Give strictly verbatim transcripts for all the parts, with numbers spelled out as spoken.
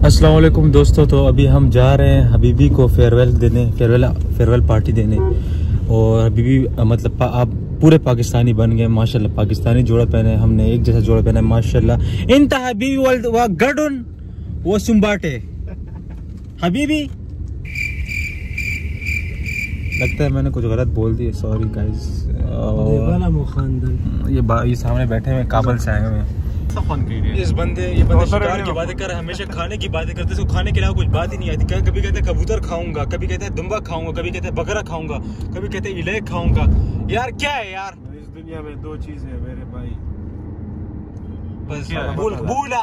अस्सलाम वालेकुम दोस्तों। तो अभी हम जा रहे हैं हबीबी को फेयरवेल देने, फेयरवेल फेयरवेल पार्टी देने। और हबीबी मतलब आप पूरे पाकिस्तानी बन गए माशाल्लाह। पाकिस्तानी जोड़ा पहने, हमने एक जैसा जोड़ा पहना है माशाल्लाह। इंता हबीबी वर्ल्ड व गडुन वो सुम्बाटे हबीबी। लगता है मैंने कुछ गलत बोल दिया, सॉरी गाइस। ये ये सामने बैठे हुए काबल से आए हुए हैं। इस बंदे ये बंदे शिकार की बातें कर, हमेशा खाने की बातें करते, इसको खाने के अलावा कुछ बात ही नहीं आती। कभी कहते हैं कबूतर खाऊंगा, कभी कहते हैं दुम्बा खाऊंगा, कभी कहते हैं बकरा खाऊंगा, कभी कहते हैं इलेक खाऊंगा। यार क्या है यार, इस दुनिया में दो चीजें है मेरे भाई, बस भूल भूला।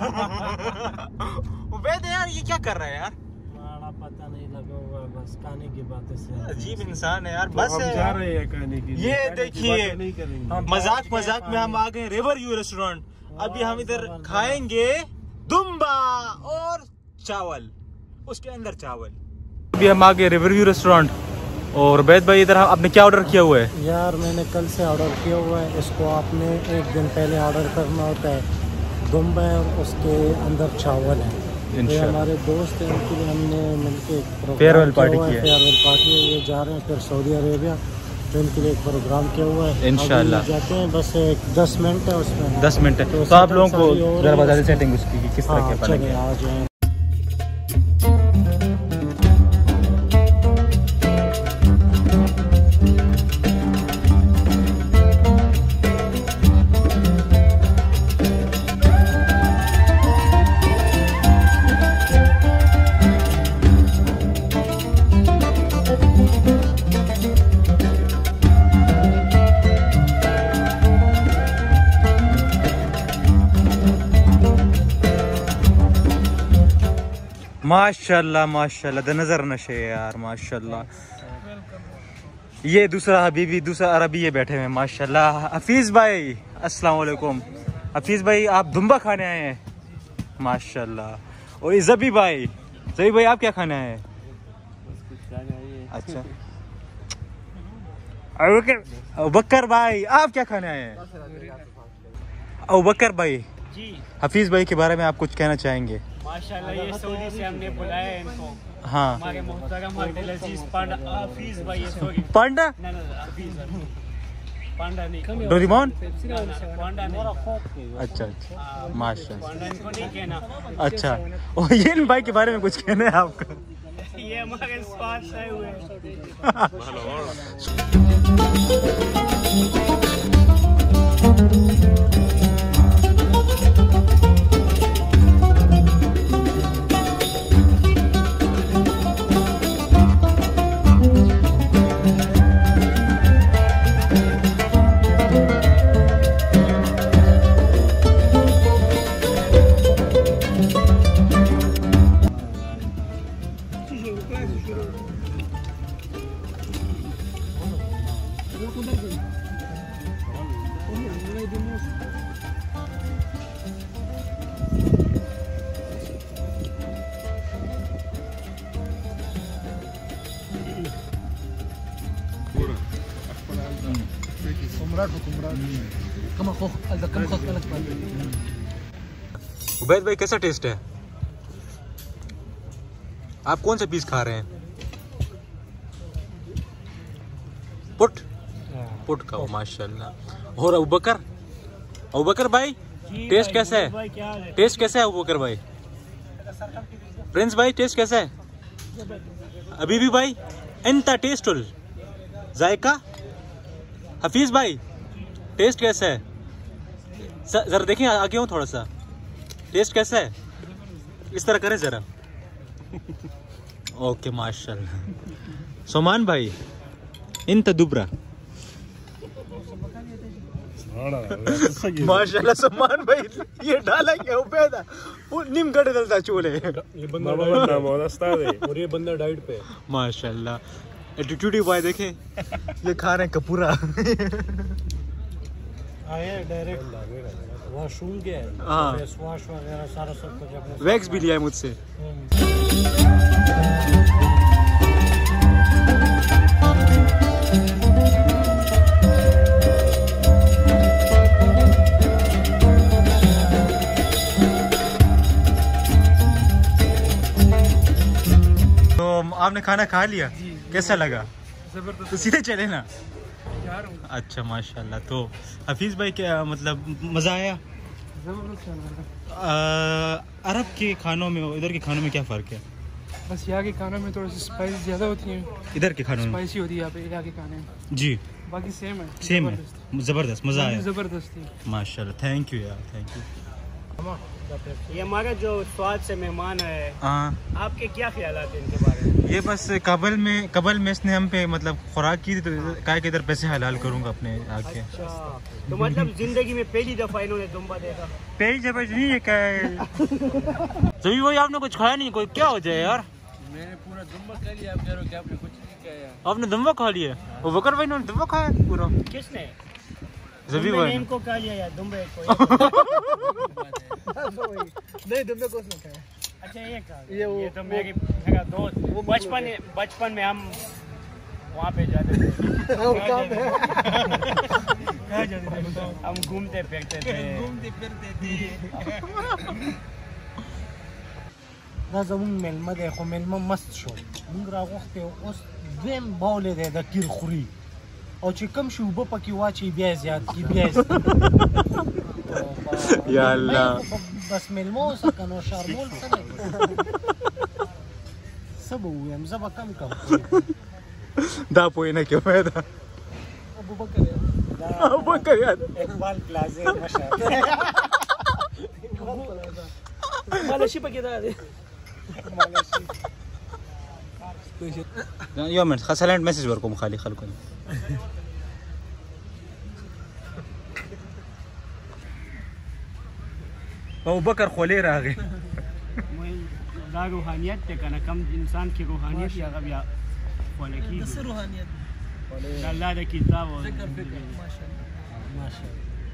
वैसे यार ये क्या कर रहा है यार, पता नहीं लगा हुआ, बस खाने की बातें से अजीब इंसान है यार। तो बस हम जा रहे हैं खाने की, ये देखिए मजाक मजाक में हम आ गए रिवर व्यू रेस्टोरेंट। अभी हम इधर खाएंगे दुम्बा और चावल, उसके अंदर चावल। अभी हम आ गए रिवर व्यू रेस्टोरेंट। और बैद भाई इधर आपने क्या ऑर्डर किया हुआ है? यार मैंने कल से ऑर्डर किया हुआ है, इसको आपने एक दिन पहले ऑर्डर करना होता है। दुम्बा और उसके अंदर चावल है। ये हमारे दोस्त हैं, उनके लिए हमने मिलकर फेयरवेल पार्टी की है। फेयरवेल पार्टी है, ये जा रहे हैं फिर सऊदी अरेबिया, तो इनके लिए एक प्रोग्राम किया हुआ है। इंशाल्लाह जाते हैं, बस एक दस मिनट है उसमें, दस मिनट है। तो, तो आप लोगों को जरा बता दें सेटिंग उसकी कि किस तरह के बनेंगे। आ जाए माशाल्लाह माशाल्लाह द नजर नशे यार माशाल्लाह। ये दूसरा हबीबी, दूसरा अरबी ये बैठे हुए माशाल्लाह। हफीज भाई अस्सलाम वालेकुम। हफीज भाई आप दुम्बा खाने आए हैं माशाल्लाह। और जबी भाई, जबी भाई आप क्या खाने आए हैं? अच्छा। अबू बकर भाई आप क्या खाने आए हैं? अबू बकर भाई जी, हफीज भाई के बारे में आप कुछ कहना चाहेंगे? माशाल्लाह ये सऊदी से हमने बुलाया है इनको। हाँ हमारे मोहतरम अब्दुल अजीज पांडा, हफीज भाई ये सॉरी पांडा ना ना हफीज पांडा नहीं, डोरेमोन पांडा नहीं। अच्छा अच्छा माशाल्लाह, पांडा इनको नहीं कहना। अच्छा। और ये भाई के बारे में कुछ कहना है आपका? ये हमारे पास आए हुए हैं। उबैद भाई कैसा टेस्ट है? आप कौन सा पीस खा रहे हैं? पुट पुट का माशाल्लाह। और अबू बकर, अबू बकर भाई टेस्ट कैसा है? टेस्ट कैसा है अबू बकर भाई? प्रिंस भाई टेस्ट कैसा है? अभी भी भाई इंता टेस्टुल जायका। हफीज भाई टेस्ट कैसा है? जरा देखिए आगे हूँ थोड़ा सा, टेस्ट कैसा है? इस तरह करें जरा। ओके माशाल्लाह। सोमान भाई इंता दुबरा माशाल्लाह। सोमान भाई ये डाला क्या उबैदा वो निम गड़े दलता चूले। ये बंदा और ये बंदा डाइट पे माशाल्लाह। एटीट्यूड भाई देखें ये खा रहे हैं कपूरा। आए डायरेक्ट वॉशरूम गया है, हाँ वॉश वगैरह सारा सब कुछ, वैक्स भी लिया है मुझसे। आपने खाना खा लिया? कैसा लगा? जबरदस्त। तो सीधे चले ना। यार अच्छा माशाल्लाह। तो हफीज़ भाई क्या मतलब मज़ा आया? जबरदस्त खाना था। अरब के खानों में इधर के खानों में क्या फ़र्क है? बस यहाँ के खानों में थोड़ी सी स्पाइस ज़्यादा होती है, इधर के खानों में स्पाइसी होती है यहाँ पे यहाँ के खाने में। जी बाकी सेम है। सेम है। ज़बरदस्त मज़ा आया जबरदस्त थी माशाल्लाह। थैंक यू यार, थैंक यू। ये हमारा जो स्वाद से मेहमान है, हाँ आपके क्या ख्यालात हैं इनके बारे में? ये बस कबल में कबल में इसने हम पे मतलब खुराक की थी, तो काय के इधर पैसे हलाल करूँगा अपने आके। अच्छा, तो मतलब जिंदगी में पहली दफा इन्होंने दुम्बा देखा? पेज जब नहीं है क्या है? तभी वही आपने कुछ खाया नहीं, कोई क्या हो जाए यार? मैंने पूरा दुम्बा खा लिया, आप कह रहे हो कि आपने कुछ नहीं खाया? आपने दुम्बा खा लिया? वो बकर भाई ने दुम्बा खाया पूरा? किसने? जबी दुम्बे भाई ने ने। इनको खा लिया या दुम्बे को? नहीं दुम्बे को नहीं खाया। अच्छा ये कहा, ये ये, वो- ये तो मेरी मेरा दोस्त बचपन बचपन में हम वहाँ पे जाते थे। कहाँ जाते थे? हम घूमते फिरते थे। घूमते फिरते थे। دا زمون ملمه دی خو ملمه مست شو موږ راغوښتې اوس دویم باولې دی د کیر خوري او چې کم شي اوبه پکې واچي بیا یې زیات کړي بیا یې یا الله. بس ملمه اوسه که نو شارمول څه دی څه به ووایم زه به کم کم دا پوی نه کې وای دا ابوبکر ابوبکر یاد اقبال پلازې مشر مالشي پکې دا دی. یو منټ خاصلند میسج ورکوم خالی خلکو ته. ابوبکر خولې راغی. دا روحانیت ته کنه کم انسان کی روحانیت یا غو یا ولکی څه روحانیت الله د کتاب او فکر فکر ماشاءاللہ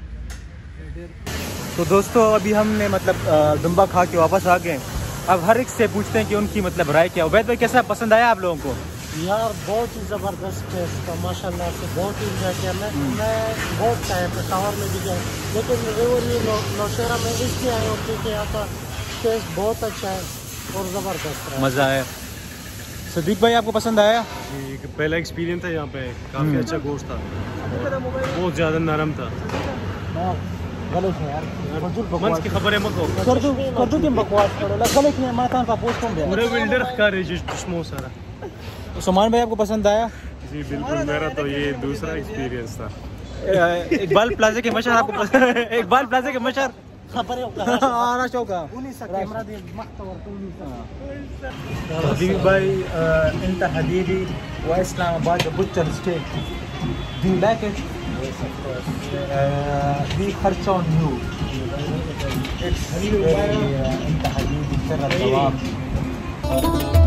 तो दोस्तों अभी हमने मतलब दुम्बा खा के वापस आ गए। अब हर एक से पूछते हैं कि उनकी मतलब राय क्या। उबैद भाई कैसा पसंद आया आप लोगों को? यार बहुत ही ज़बरदस्त टेस्ट था माशाल्लाह से, बहुत ही इंजॉय किया। मैं मैं बहुत टाइम पेशावर में भी गया, लेकिन रेवरी नौशेरा में इसलिए आया हूँ क्योंकि यहाँ का टेस्ट बहुत अच्छा है और ज़बरदस्त रहा। मज़ा आया। सदीक भाई आपको पसंद आया? जी, पहला एक्सपीरियंस था यहाँ पे, काफ़ी अच्छा गोश्त था, बहुत ज़्यादा नरम था। गलत है यार, मंच की खबर है मको कर दूँ कर दूँ कि बकवास करो लग गलत नहीं है माता का पोस्ट कौन पूरे विल्डर का रजिस्ट्रेशन सारा। तो सुमान भाई आपको पसंद आया? जी बिल्कुल, मेरा तो ये दूसरा एक्सपीरियंस था। इकबाल प्लाजा के मशहूर आपको पसंद इकबाल प्लाजा के मशहूर خبر یو کړه आना चौका ونی سکه کیمرا دې مخته ورته ونی حبيبي باي انت حبيبي واسلام اباد بوتشر ستيك. Do you like it? Yes, of course. Uh, we search on you. It's very, uh, انت حبيبي سر الدوام.